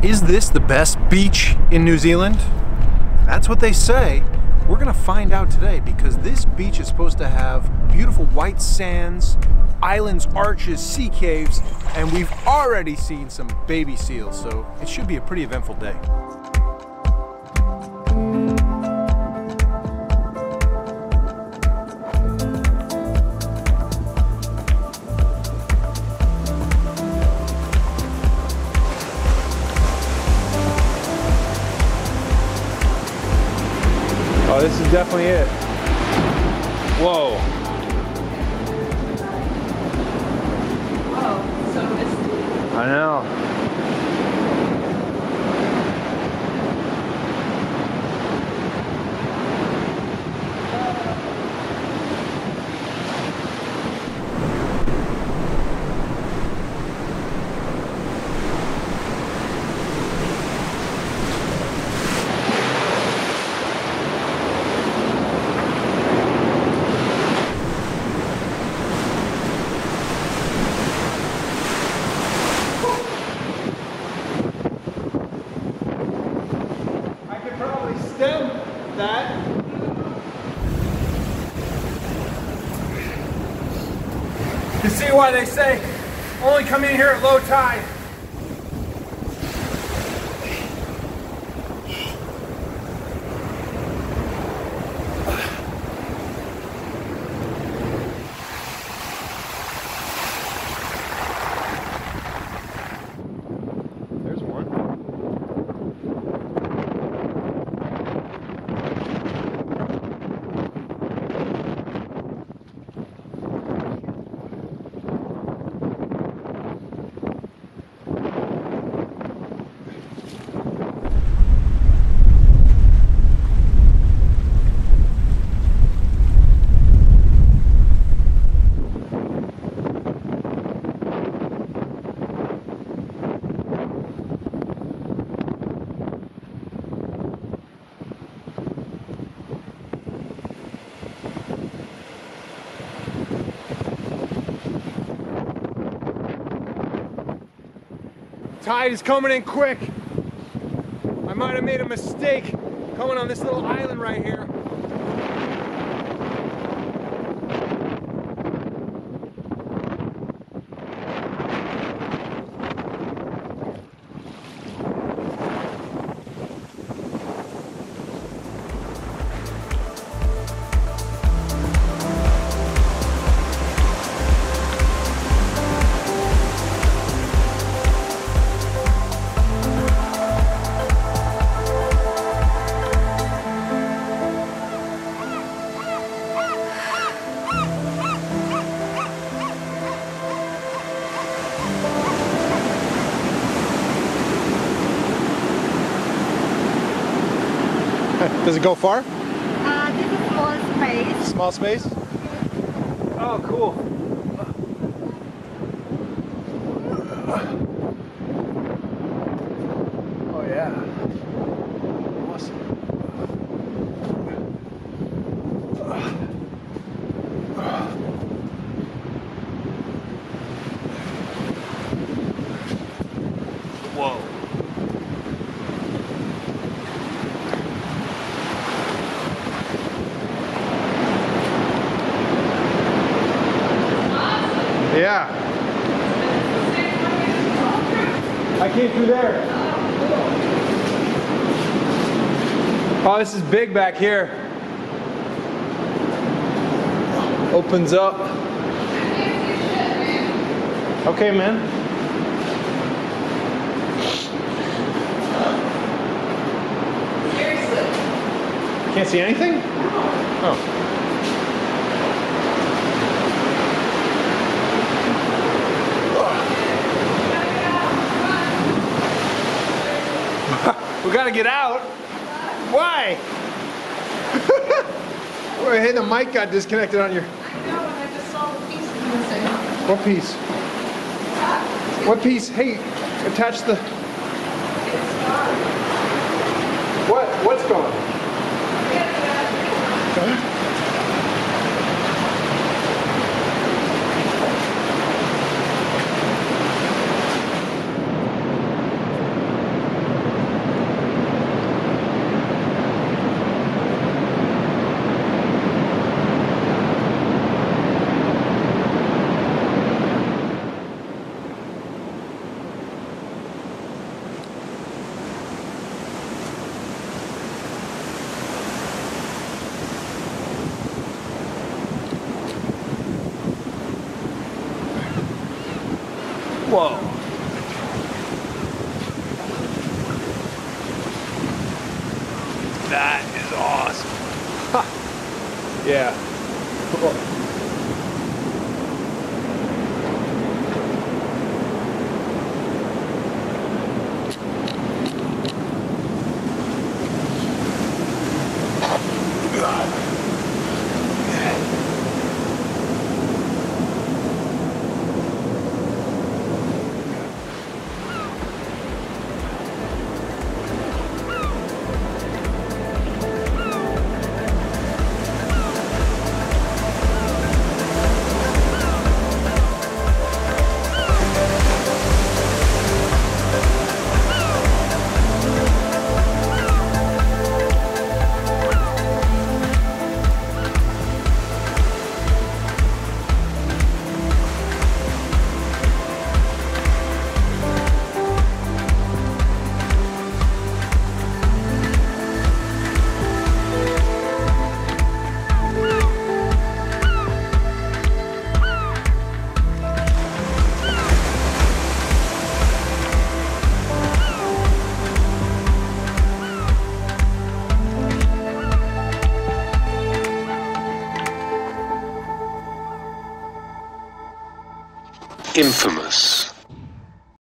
Is this the best beach in New Zealand? That's what they say. We're gonna find out today because this beach is supposed to have beautiful white sands, islands, arches, sea caves, and we've already seen some baby seals, so it should be a pretty eventful day. Oh, this is definitely it. Whoa. Whoa, so misty. I know. That. You see why they say only come in here at low tide. There's one. Tide is coming in quick. I might have made a mistake coming on this little island right here. Does it go far? This is small space. Small space? Oh, cool. Oh, yeah. Awesome. Whoa. Yeah. I came through there. Oh, this is big back here. Opens up. Okay, man. Can't see anything? Oh. We gotta get out. Why? Hey, the mic got disconnected on your... I know, and I just saw the piece missing. What piece? What piece? Hey, attach the... What? What's going? Huh? Whoa. That is awesome. Ha. Yeah. Cool. Infamous.